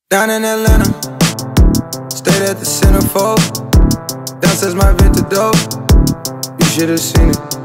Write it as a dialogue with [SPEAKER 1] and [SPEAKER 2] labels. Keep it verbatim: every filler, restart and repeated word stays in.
[SPEAKER 1] Down in Atlanta, stayed at the centerfold. Downstairs my Vinta dope, you should've seen it.